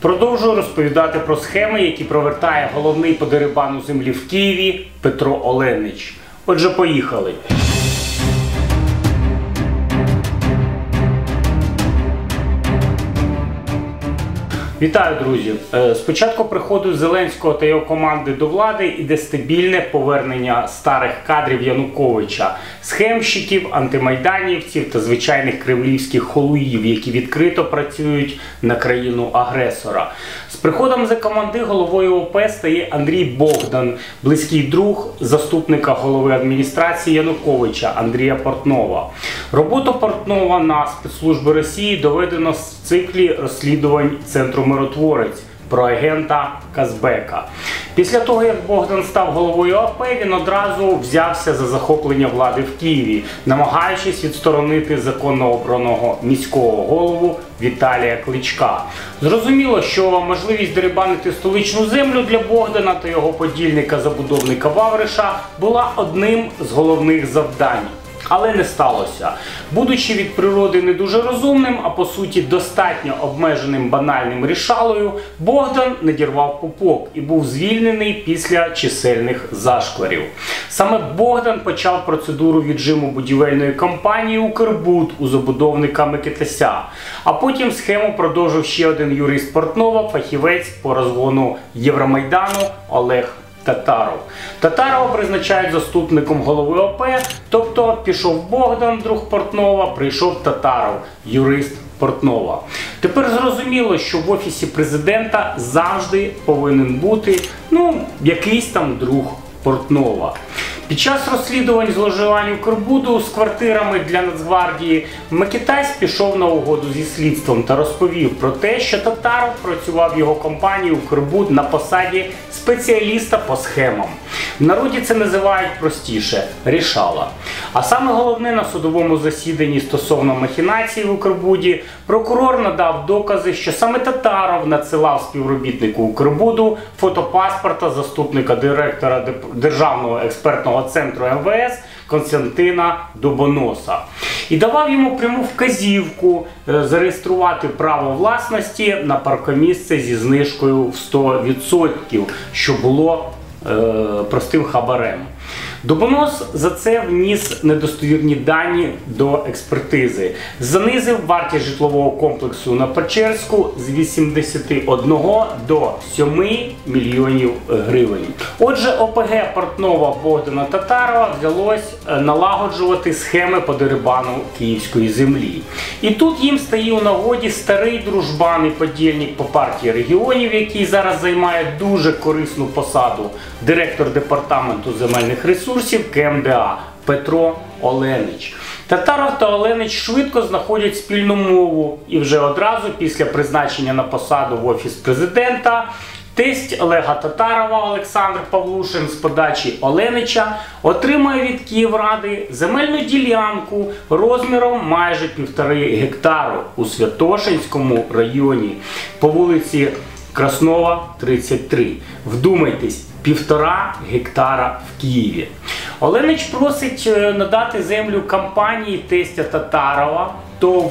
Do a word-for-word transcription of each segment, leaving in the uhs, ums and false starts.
Продовжую розповідати про схеми, які провертає головний по дерибану землі в Києві Петро Оленич. Отже, поїхали. Вітаю, друзі! З початку приходу Зеленського та його команди до влади іде стабільне повернення старих кадрів Януковича, схемщиків, антимайданівців та звичайних кремлівських холуїв, які відкрито працюють на країну-агресора. З приходом за команди головою ОП стає Андрій Богдан, близький друг заступника голови адміністрації Януковича Андрія Портнова. Роботу Портнова на спецслужби Росії доведено в циклі розслідувань Центру «Миротворець» про агента Казбека. Після того, як Богдан став головою ОП, він одразу взявся за захоплення влади в Києві, намагаючись відсторонити законно обраного міського голову Віталія Кличка. Зрозуміло, що можливість дерибанити столичну землю для Богдана та його подільника-забудовника Вавриша була одним з головних завдань. Але не сталося. Будучи від природи не дуже розумним, а по суті достатньо обмеженим банальним рішалою, Богдан надірвав пупок і був звільнений після чисельних зашкварів. Саме Богдан почав процедуру віджиму будівельної компанії «Укрбуд» у забудовника Микитася. А потім схему продовжив ще один юрист Портнова, фахівець по розгону Євромайдану Олег Татаров. Татарова призначають заступником голови ОП, тобто пішов Богдан, друг Портнова, прийшов Татаров, юрист Портнова. Тепер зрозуміло, що в Офісі Президента завжди повинен бути, ну, якийсь там друг Портнова. Під час розслідувань зловживань Укрбуду з квартирами для Нацгвардії Микитась пішов на угоду зі слідством та розповів про те, що Татаров працював в його компанії Укрбуд на посаді спеціаліста по схемам. В народі це називають простіше – рішала. А саме головне, на судовому засіданні стосовно махінацій в Укрбуді прокурор надав докази, що саме Татаров надсилав співробітнику Укрбуду фотопаспорта заступника директора Державного експертного центру ем ве ес Костянтина Дубоноса. І давав йому пряму вказівку зареєструвати право власності на паркомісце зі знижкою в сто відсотків, що було е, простим хабарем. Дубонос за це вніс недостовірні дані до експертизи. Занизив вартість житлового комплексу на Печерську з вісімдесяти одного до сьоми мільйонів гривень. Отже, ОПГ Портнова Богдана Татарова вдалося налагоджувати схеми по дерибану київської землі. І тут їм стає у нагоді старий дружбан і подільник по партії регіонів, який зараз займає дуже корисну посаду – директор департаменту земельних ресурсів ке ем де а Петро Оленич. Татаров та Оленич швидко знаходять спільну мову і вже одразу після призначення на посаду в Офіс Президента тесть Олега Татарова Олександр Павлушин з подачі Оленича отримує від Київради земельну ділянку розміром майже півтори гектару у Святошинському районі по вулиці Краснова, тридцять три. Вдумайтесь, півтора гектара в Києві. Оленич просить надати землю компанії тестя Татарова, ТОВ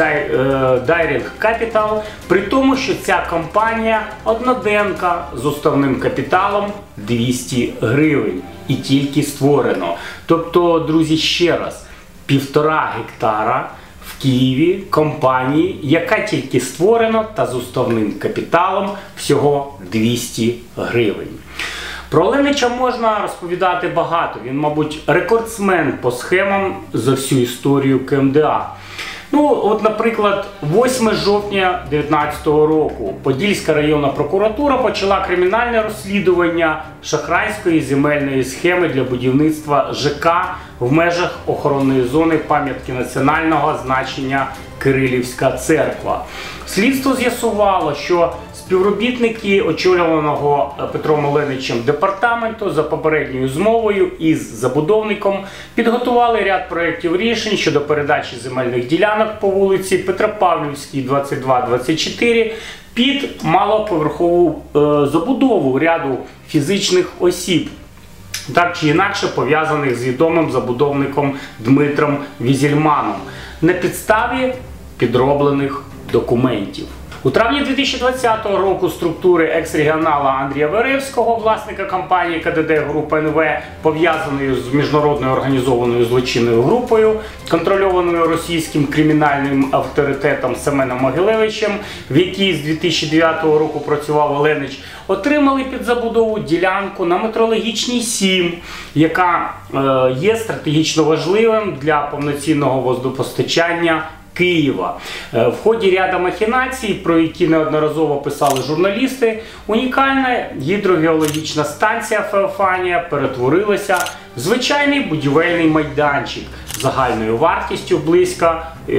Дайрінг Капітал, при тому, що ця компанія одноденка з уставним капіталом двісті гривень і тільки створено. Тобто, друзі, ще раз, півтора гектара в Києві компанії, яка тільки створена та з уставним капіталом всього двісті гривень. Про Оленича можна розповідати багато. Він, мабуть, рекордсмен по схемам за всю історію ке ем де а. Ну, от, наприклад, восьмого жовтня дві тисячі дев'ятнадцятого року Подільська районна прокуратура почала кримінальне розслідування шахрайської земельної схеми для будівництва ЖК в межах охоронної зони пам'ятки національного значення Кирилівська церква. Слідство з'ясувало, що співробітники очолюваного Петром Оленичем департаменту за попередньою змовою із забудовником підготували ряд проєктів рішень щодо передачі земельних ділянок по вулиці Петропавлівській, двадцять два двадцять чотири під малоповерхову е, забудову ряду фізичних осіб, так чи інакше пов'язаних з відомим забудовником Дмитром Візельманом, на підставі підроблених документів. У травні дві тисячі двадцятого року структури екс-регіонала Андрія Веревського, власника компанії ка де де Груп ен ве, пов'язаної з міжнародною організованою злочинною групою, контрольованою російським кримінальним авторитетом Семеном Могилевичем, в якій з дві тисячі дев'ятого року працював Оленич, отримали під забудову ділянку на Метрологічній сім, яка е, є стратегічно важливим для повноцінного водопостачання Києва. В ході ряду махінацій, про які неодноразово писали журналісти, унікальна гідрогеологічна станція Феофанія перетворилася в звичайний будівельний майданчик загальною вартістю близько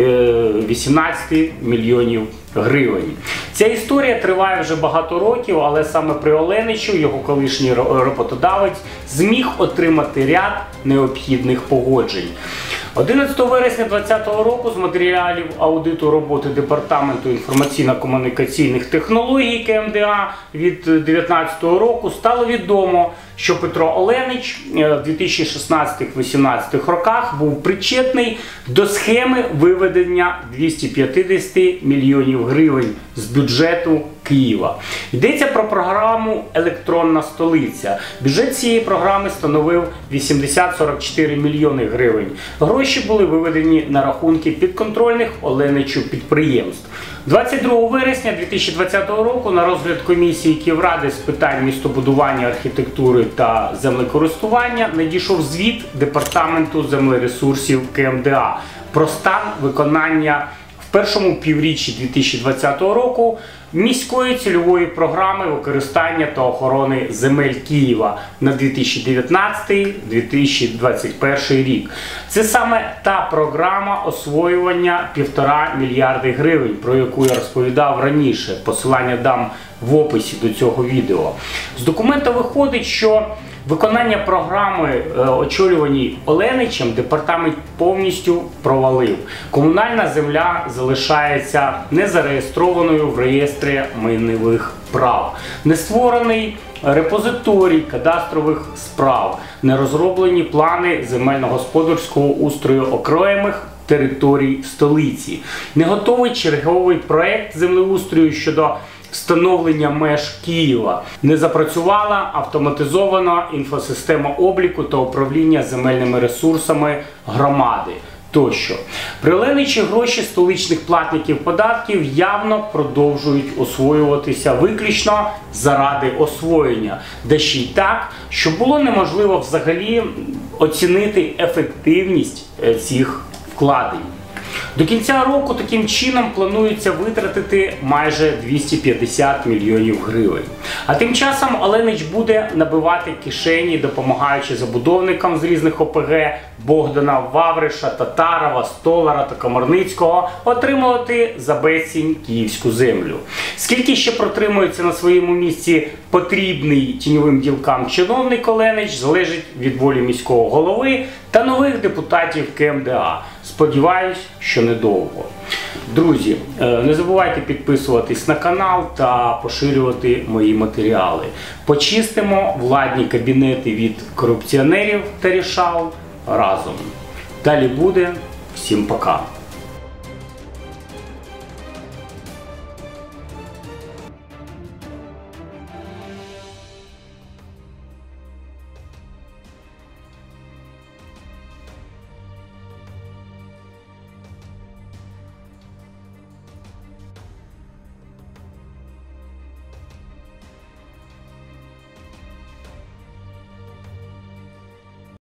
вісімнадцять мільйонів гривень. Ця історія триває вже багато років, але саме при Оленичу його колишній роботодавець зміг отримати ряд необхідних погоджень. одинадцятого вересня дві тисячі двадцятого року з матеріалів аудиту роботи Департаменту інформаційно-комунікаційних технологій ка ем де а від дві тисячі дев'ятнадцятого року стало відомо, що Петро Оленич в дві тисячі шістнадцятому - дві тисячі вісімнадцятому роках був причетний до схеми виведення двохсот п'ятдесят мільйонів гривень з бюджету Києва. Йдеться про програму «Електронна столиця». Бюджет цієї програми становив вісімдесят сорок чотири мільйони гривень. Гроші були виведені на рахунки підконтрольних Оленичу підприємств. двадцять другого вересня дві тисячі двадцятого року на розгляд комісії Київради з питань містобудування, архітектури та землекористування надійшов звіт Департаменту землересурсів ка ем де а про стан виконання в першому півріччі дві тисячі двадцятого року міської цільової програми використання та охорони земель Києва на дві тисячі дев'ятнадцятий - дві тисячі двадцять перший рік. Це саме та програма освоювання півтора мільярди гривень, про яку я розповідав раніше. Посилання дам в описі до цього відео. З документа виходить, що виконання програми, очолюваній Оленичем, департамент повністю провалив. Комунальна земля залишається незареєстрованою в реєстрі майнових прав. Не створений репозиторій кадастрових справ, не розроблені плани земельно-господарського устрою окремих територій столиці. Не готовий черговий проект землеустрою щодо встановлення меж Києва. Не запрацювала автоматизована інфосистема обліку та управління земельними ресурсами громади. Тощо. При Оленичі гроші столичних платників податків явно продовжують освоюватися виключно заради освоєння. Да ще й так, що було неможливо взагалі оцінити ефективність цих вкладень. До кінця року таким чином планується витратити майже двісті п'ятдесят мільйонів гривень. А тим часом Оленич буде набивати кишені, допомагаючи забудовникам з різних о пе ге Богдана, Вавриша, Татарова, Столара та Комарницького отримувати за безцінь київську землю. Скільки ще протримується на своєму місці потрібний тіньовим ділкам чиновник Оленич, залежить від волі міського голови та нових депутатів ка ем де а. Сподіваюсь, що недовго. Друзі, не забувайте підписуватись на канал та поширювати мої матеріали. Почистимо владні кабінети від корупціонерів та рішал разом. Далі буде. Всім пока.